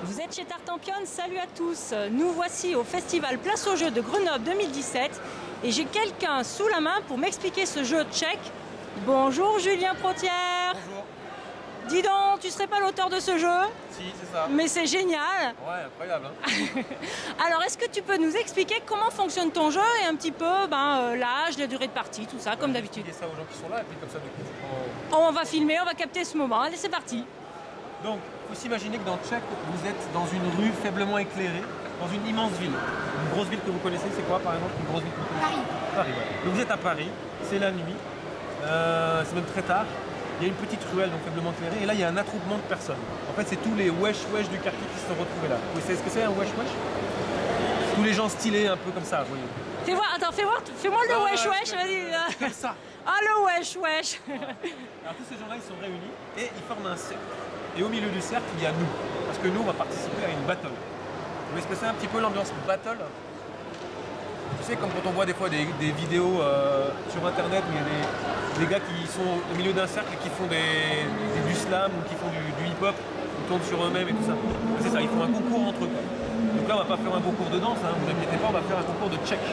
Vous êtes chez Tartampion, salut à tous. Nous voici au festival Place aux Jeux de Grenoble 2017 et j'ai quelqu'un sous la main pour m'expliquer ce jeu tchèque. Bonjour Julien Protière. Bonjour. Dis donc, tu serais pas l'auteur de ce jeu? Si, c'est ça. Mais c'est génial. Ouais, incroyable. Hein. Alors, est-ce que tu peux nous expliquer comment fonctionne ton jeu et un petit peu l'âge, la durée de partie, tout ça, comme d'habitude? Je vais expliquer ça aux gens qui sont là et puis comme ça, du coup, On va filmer, on va capter ce moment. Allez, c'est parti. Donc, il faut s'imaginer que dans Tchèque, vous êtes dans une rue faiblement éclairée, dans une immense ville. Une grosse ville que vous connaissez, c'est quoi par exemple? Une grosse ville que vous connaissez? Paris. Paris, ouais. Donc vous êtes à Paris, c'est la nuit, c'est même très tard. Il y a une petite ruelle donc faiblement éclairée et là il y a un attroupement de personnes. En fait, c'est tous les wesh-wesh du quartier qui se sont retrouvés là. Vous savez ce que c'est un wesh-wesh? Tous les gens stylés un peu comme ça, vous voyez. Fais voir, attends, fais-moi le wesh-wesh, vas-y. Comme ça. Ah, le wesh-wesh. Alors tous ces gens-là, ils sont réunis et ils forment un cercle. Et au milieu du cercle, il y a nous. Parce que nous, on va participer à une battle. Vous voyez ce que c'est un petit peu l'ambiance battle? Tu sais, comme quand on voit des fois des vidéos sur internet où il y a des gars qui sont au milieu d'un cercle et qui font du slam ou qui font du hip-hop, qui tournent sur eux-mêmes et tout ça. C'est ça, ils font un concours entre eux. Donc là, on va pas faire un concours de danse, hein, vous inquiétez pas, on va faire un concours de tchèque.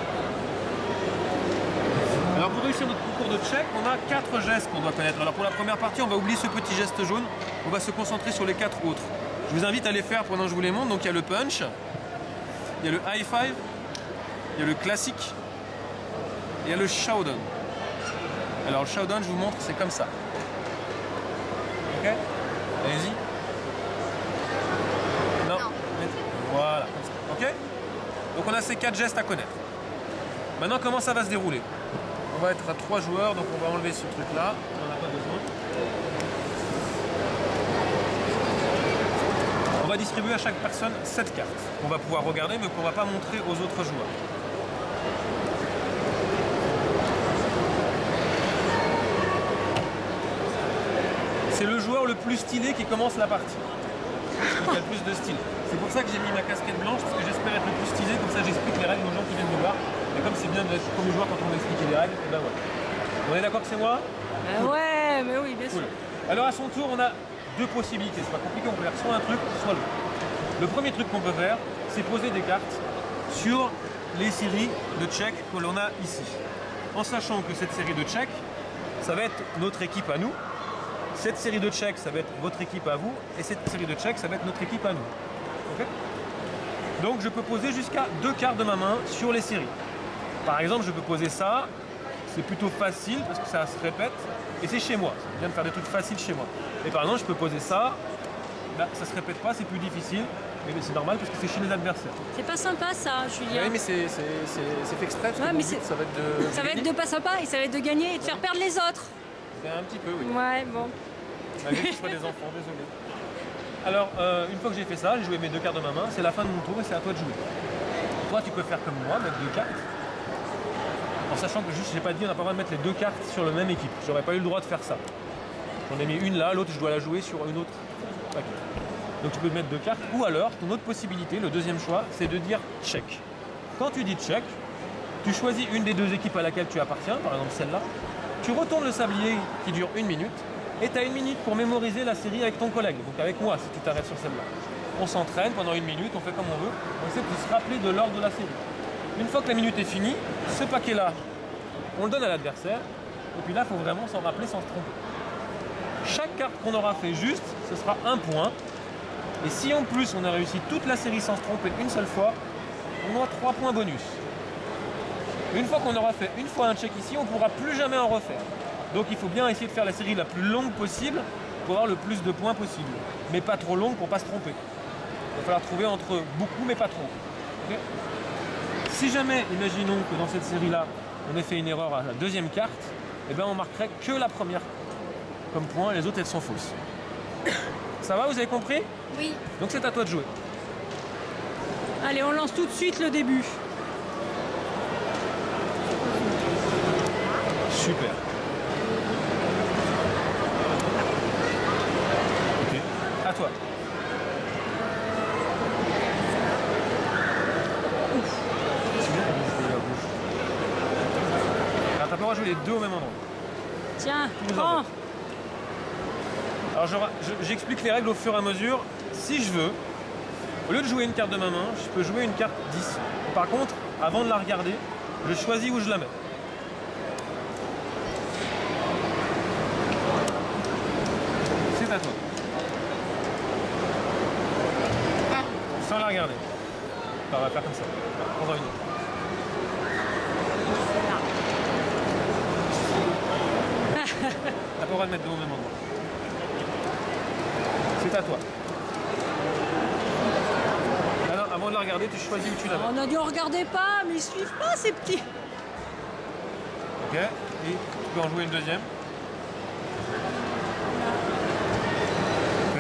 Alors pour réussir notre concours de tchèque, on a 4 gestes qu'on doit connaître. Alors pour la première partie, on va oublier ce petit geste jaune, on va se concentrer sur les 4 autres. Je vous invite à les faire pendant que je vous les montre. Donc il y a le punch, il y a le high five, il y a le classique, il y a le showdown. Alors le showdown, je vous montre, c'est comme ça. Ok? Allez-y. Non. Voilà, comme ça. Ok? Donc on a ces 4 gestes à connaître. Maintenant, comment ça va se dérouler? On va être à 3 joueurs, donc on va enlever ce truc-là. On n'en a pas besoin. On va distribuer à chaque personne 7 cartes. On va pouvoir regarder, mais qu'on ne va pas montrer aux autres joueurs. C'est le joueur le plus stylé qui commence la partie. Donc il y a le plus de style. C'est pour ça que j'ai mis ma casquette blanche, parce que j'espère être le plus stylé, comme ça j'explique les règles aux gens qui viennent me voir. Et comme c'est bien d'être premier joueur quand on va expliquer les règles, et ben voilà. On est d'accord que c'est moi? Cool. Ouais, mais oui, bien sûr. Alors à son tour, on a 2 possibilités. C'est pas compliqué, on peut faire soit un truc, soit l'autre. Le premier truc qu'on peut faire, c'est poser des cartes sur les séries de tchèques que l'on a ici. En sachant que cette série de tchèques, ça va être notre équipe à nous. Cette série de tchèques, ça va être votre équipe à vous. Et cette série de tchèques, ça va être notre équipe à nous. Okay? Donc je peux poser jusqu'à 2 cartes de ma main sur les séries. Par exemple, je peux poser ça. C'est plutôt facile parce que ça se répète. Et c'est chez moi. C'est bien de faire des trucs faciles chez moi. Et par exemple, je peux poser ça. Là, ça se répète pas, c'est plus difficile. Mais c'est normal parce que c'est chez les adversaires. C'est pas sympa ça, Julien. Oui, mais c'est fait exprès. Parce que mais ça va être de. Ça va être de pas sympa et ça va être de gagner et de faire perdre les autres. C'est un petit peu, oui. Ouais, bon. Malgré que ce soit des enfants, désolé. Alors, une fois que j'ai fait ça, j'ai joué mes 2 cartes de ma main, c'est la fin de mon tour et c'est à toi de jouer. Toi, tu peux faire comme moi, mettre 2 cartes. En sachant que juste, j'ai pas dit, on n'a pas le droit de mettre les 2 cartes sur la même équipe. J'aurais pas eu le droit de faire ça. J'en ai mis une là, l'autre, je dois la jouer sur une autre paquet. Donc tu peux mettre 2 cartes. Ou alors, ton autre possibilité, le deuxième choix, c'est de dire tchèque. Quand tu dis tchèque, tu choisis une des 2 équipes à laquelle tu appartiens, par exemple celle-là. Tu retournes le sablier qui dure 1 minute. Et tu as 1 minute pour mémoriser la série avec ton collègue, donc avec moi si tu t'arrêtes sur celle-là. On s'entraîne pendant 1 minute, on fait comme on veut, on essaie de se rappeler de l'ordre de la série. Une fois que la minute est finie, ce paquet-là, on le donne à l'adversaire, et puis là, il faut vraiment s'en rappeler sans se tromper. Chaque carte qu'on aura fait juste, ce sera 1 point, et si en plus on a réussi toute la série sans se tromper une seule fois, on aura 3 points bonus. Une fois qu'on aura fait une fois un check ici, on ne pourra plus jamais en refaire. Donc il faut bien essayer de faire la série la plus longue possible pour avoir le plus de points possible. Mais pas trop longue pour ne pas se tromper. Il va falloir trouver entre beaucoup mais pas trop. Okay? Si jamais, imaginons que dans cette série-là, on ait fait une erreur à la 2e carte, eh ben on marquerait que la première comme point et les autres elles sont fausses. Ça va, vous avez compris? Oui. Donc c'est à toi de jouer. Allez, on lance tout de suite le début. Super. À toi. Alors t'as pas le droit de jouer les 2 au même endroit. Tiens, Tu nous prends. embêtes. Alors j'explique les règles au fur et à mesure. Si je veux, Au lieu de jouer une carte de ma main, je peux jouer une carte 10. Par contre, avant de la regarder, je choisis où je la mets. C'est à toi. Sans la regarder. Enfin, on va faire comme ça. Prends-en une autre. T'as pas le droit de mettre deux au même endroit. C'est à toi. Alors, avant de la regarder, tu choisis où tu la mets. On a dit on regardait pas, mais ils suivent pas ces petits. Ok. Et tu peux en jouer une deuxième. Ok.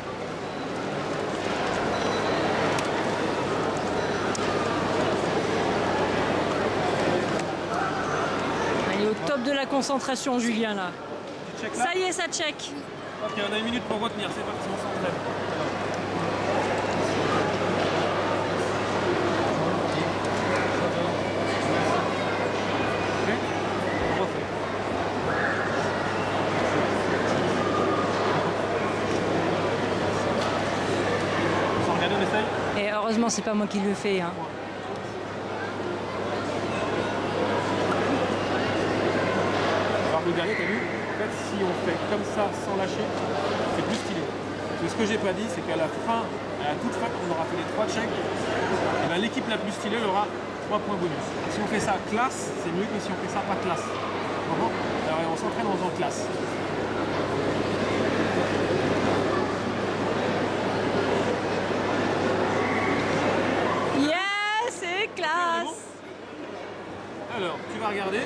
Il est au top de la concentration, Julien, là. Tu check là. Ça y est, ça check. Ok, on a une minute pour retenir. C'est parti, on s'entraîne. Ok. On refait. Sans regarder, on essaye. Et heureusement, c'est pas moi qui le fais. Hein. Alors le dernier, t'as vu, en fait, si on fait comme ça sans lâcher, c'est plus stylé. Mais ce que j'ai pas dit, c'est qu'à la fin, à la toute fin, quand on aura fait les 3 checks, eh ben, l'équipe la plus stylée elle aura 3 points bonus. Si on fait ça classe, c'est mieux que si on fait ça pas classe. Comment? Alors on s'entraîne en faisant classe. Yes, c'est classe. Alors, tu vas regarder.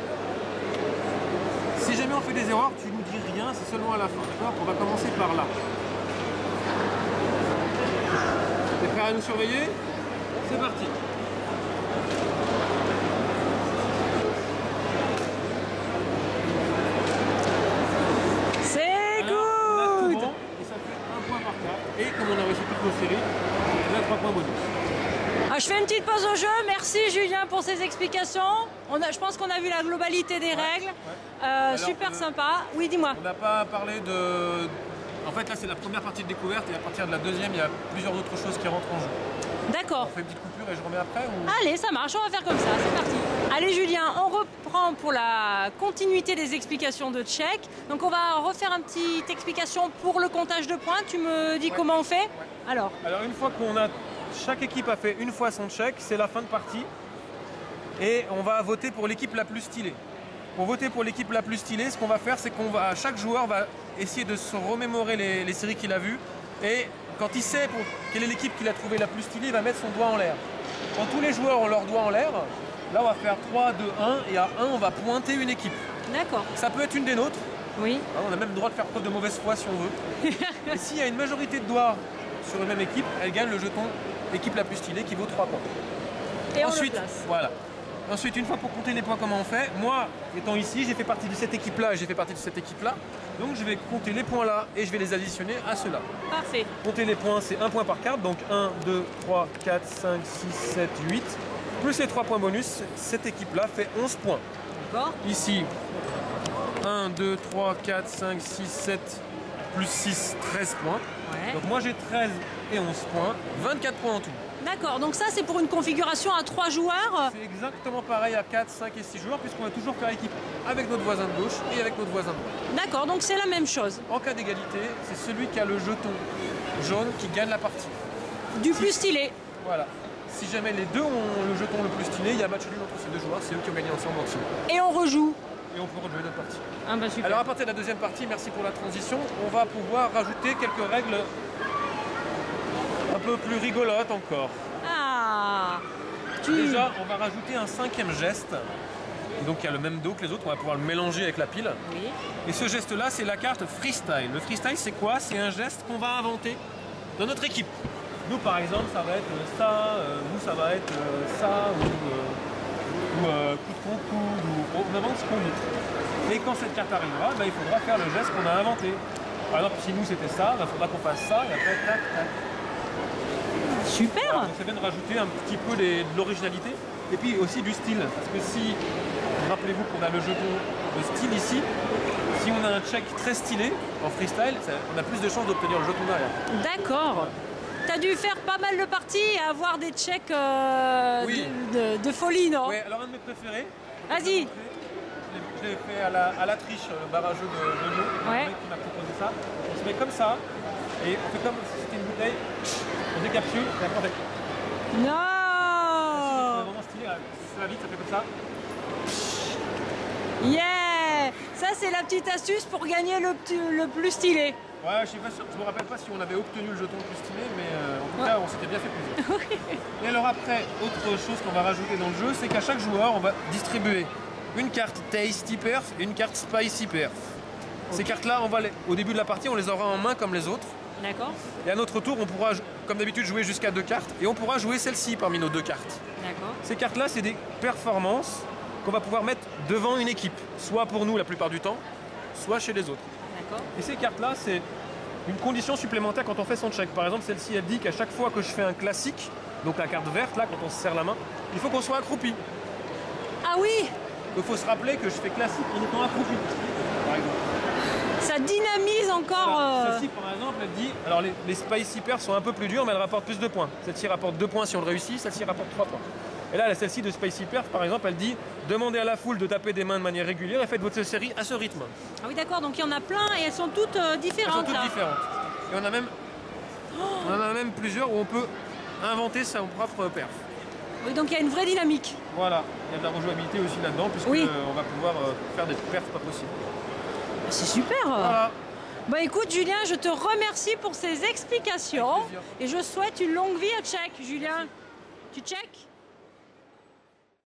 Si jamais on fait des erreurs, tu nous dis rien, c'est seulement à la fin, d'accord? On va commencer par là. T'es prêt à nous surveiller? C'est parti. C'est Alors, on a tout good. bon, et ça fait 1 point par carte. Et comme on a reçu toutes nos séries, on a 3 points bonus. Ah, je fais une petite pause au jeu. Merci Julien pour ces explications. Je pense qu'on a vu la globalité des règles. Alors, Super sympa. Oui, dis-moi. On n'a pas parlé de... En fait, là, c'est la première partie de découverte, et à partir de la deuxième, il y a plusieurs autres choses qui rentrent en jeu. D'accord. On fait une petite coupure et je remets après ou... Allez, ça marche, on va faire comme ça, c'est parti. Allez Julien, on reprend pour la continuité des explications de check. Donc on va refaire une petite explication pour le comptage de points. Tu me dis comment on fait? Alors, une fois qu'on a... Chaque équipe a fait une fois son check, c'est la fin de partie. Et on va voter pour l'équipe la plus stylée. Pour voter pour l'équipe la plus stylée, ce qu'on va faire, c'est qu'on va... Chaque joueur va essayer de se remémorer les séries qu'il a vues. Et quand il sait quelle est l'équipe qu'il a trouvé la plus stylée, il va mettre son doigt en l'air. Quand tous les joueurs ont leur doigt en l'air, là on va faire 3, 2, 1 et à 1 on va pointer une équipe. d'accord. Ça peut être une des nôtres. Oui. On a même le droit de faire preuve de mauvaise foi si on veut. Et s'il y a une majorité de doigts sur une même équipe, elle gagne le jeton équipe la plus stylée qui vaut 3 points. Et Ensuite, on le place. voilà. Ensuite, une fois pour compter les points, comment on fait? Moi, étant ici, j'ai fait partie de cette équipe-là et j'ai fait partie de cette équipe-là. Donc je vais compter les points là et je vais les additionner à ceux-là. Parfait. Compter les points, c'est 1 point par carte. Donc 1, 2, 3, 4, 5, 6, 7, 8. Plus les 3 points bonus, cette équipe-là fait 11 points. D'accord. Ici, 1, 2, 3, 4, 5, 6, 7, plus 6, 13 points. Ouais. Donc moi j'ai 13 et 11 points, 24 points en tout. D'accord, donc ça c'est pour une configuration à 3 joueurs. C'est exactement pareil à 4, 5 et 6 joueurs puisqu'on va toujours faire équipe avec notre voisin de gauche et avec notre voisin de droite. D'accord, donc c'est la même chose. En cas d'égalité, c'est celui qui a le jeton jaune qui gagne la partie. Du plus stylé. Voilà. Si jamais les deux ont le jeton le plus stylé, il y a match nul entre ces deux joueurs, c'est eux qui ont gagné ensemble en dessous. Et on rejoue. Et on peut rejouer notre partie. Ah bah super. Alors à partir de la deuxième partie, merci pour la transition, on va pouvoir rajouter quelques règles un peu plus rigolotes encore. Ah. Déjà, on va rajouter un 5e geste. Donc il y a le même dos que les autres, on va pouvoir le mélanger avec la pile. Oui. Et ce geste-là, c'est la carte freestyle. Le freestyle, c'est quoi? C'est un geste qu'on va inventer dans notre équipe. Nous, par exemple, ça va être ça, nous, ça va être ça, ou coup de concours, ou on invente ce qu'on veut. Et quand cette carte arrivera, il faudra faire le geste qu'on a inventé. Par exemple, si nous, c'était ça, il faudra qu'on fasse ça, et après, tac, tac. Super. Donc ça vient de rajouter un petit peu de l'originalité et puis aussi du style. Parce que si, rappelez-vous qu'on a le jeton de style ici, si on a un check très stylé en freestyle, on a plus de chances d'obtenir le jeton derrière. D'accord. Tu as dû faire pas mal de parties et avoir des checks Oui. de folie, non? Ouais, alors un de mes préférés. Vas-y. Je l'ai fait à la triche, le barrageux de l'eau. Ouais. Le mec qui m'a proposé ça. On se met comme ça et on fait comme si c'était une bouteille. On décapsule et après on fait. C'est Non. vraiment stylé. Ça va vite, ça fait comme ça. Yeah. Ça, c'est la petite astuce pour gagner le plus stylé. Ouais, je suis pas sûr, je me rappelle pas si on avait obtenu le jeton le plus stylé, mais en tout cas, on s'était bien fait plaisir. Et alors après, autre chose qu'on va rajouter dans le jeu, c'est qu'à chaque joueur, on va distribuer une carte Tasty Perf et une carte Spicy Perf. Ces cartes-là, au début de la partie, on les aura en main comme les autres. D'accord. Et à notre tour, on pourra, comme d'habitude, jouer jusqu'à 2 cartes. Et on pourra jouer celle-ci parmi nos 2 cartes. D'accord. Ces cartes-là, c'est des performances qu'on va pouvoir mettre devant une équipe. Soit pour nous la plupart du temps, soit chez les autres. D'accord. Et ces cartes-là, c'est une condition supplémentaire quand on fait son check. Par exemple, celle-ci, elle dit qu'à chaque fois que je fais un classique, donc la carte verte, là, quand on se serre la main, il faut qu'on soit accroupi. Ah oui. Il faut se rappeler que je fais classique en étant accroupi, par exemple. Ça dynamise encore. Voilà. Celle-ci, par exemple, elle dit... Alors, les Spicy Perf sont un peu plus dures, mais elles rapportent plus de points. Celle-ci rapporte 2 points si on le réussit, celle-ci rapporte 3 points. Et là, celle-ci de Spicy Perf, par exemple, elle dit « Demandez à la foule de taper des mains de manière régulière et faites votre série à ce rythme. » Ah oui, d'accord. Donc il y en a plein et elles sont toutes différentes. Elles sont toutes là. différentes. Et on en a même plusieurs où on peut inventer son propre perf. Oui, donc il y a une vraie dynamique. Voilà, il y a de la rejouabilité aussi là-dedans, puisque Oui. on va pouvoir faire des perfs pas possibles. C'est super. Voilà. Bah écoute Julien, je te remercie pour ces explications Avec plaisir. et je souhaite une longue vie à Check. Julien, tu check?